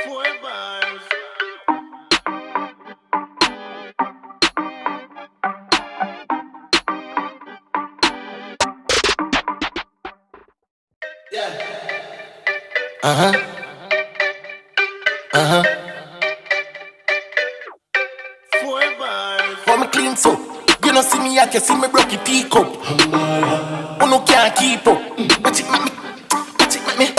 Bars. Uh-huh. Uh-huh. Bars. For me clean so you know see me at you see me broke your teacup. Oh no can't keep up. Watch it make me. Watch it make me.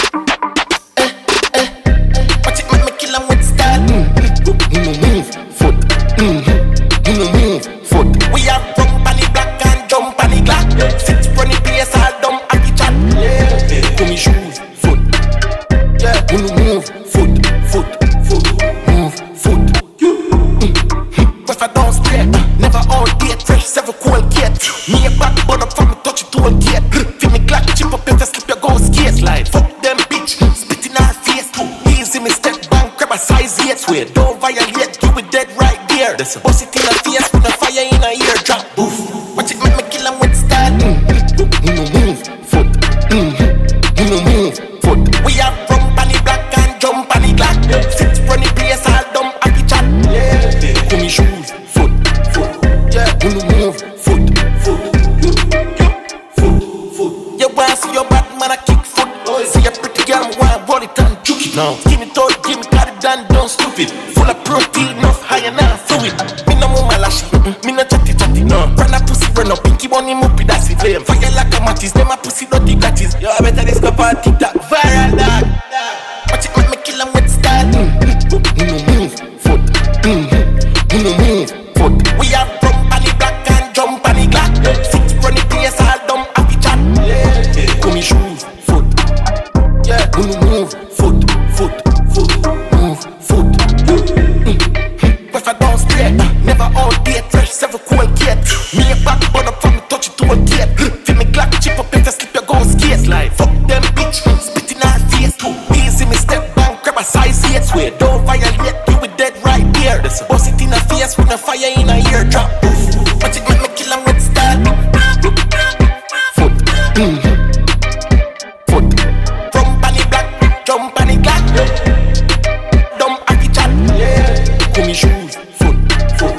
Watch it make me kill 'em with style. Move foot. Move foot. We have rum panic black and jump panic black. Sit from the place all dumb happy chat. Come me shoes foot. Yeah. Move foot. Move foot. If I don't spray, never all date, fresh, seven cold gate. Me a back bun up from me touch it to a gate. Feel me clack, chip up, better slip your ghost case. Like, fuck them bitch, spit in her face. Easy me step back, grab a size 8. Swear, don't violate, you be dead right there. Bust it in her face, with a fire in her ear. Drop, boof. Watch it make me kill 'em with style. Move, foot. Move, foot. We have rum panic black and jump panic black. Six from the place, all dumb happy chat. Come me shoes. Move, foot. You wanna see your bad man a kick foot. See a pretty girl, I wanna roll it and juke it. Now, give me told, give me got it done, don't stupid. Full of protein, enough high and now fluid. Me no move my lash, me no chatty. No, run a pussy, run up, pinky money, moopy, that's it. Flame fire like a matches, them a pussy dirty catches. Yo, I better discover a TikTok viral dog. Watch it make me kill 'em with style. Move, foot. Move, foot. We have rum panic black and jump panic black. Six from the place, all dumb happy chat. Come me shoes, foot. Yeah, move, foot. Move, foot. If I don't spray, never all date, fresh, seven cold gate. Me a back bun up from me touch it to a gate. Feel me clack, chip up, better slip your ghost case. Like, fuck them bitch, spit in her face. Easy me step back, grab a size 8. Swear, don't violate, you be dead right there. Bust it in her face with a fire in her ear. Drop, watch it make me kill 'em with style. Foot. Foot. From panic black, jump panic black. Dumb happy chat. Come me shoes. Foot. Foot.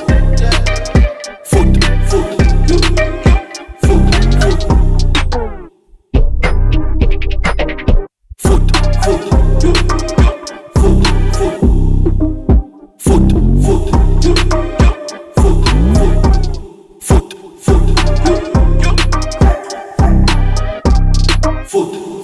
Foot.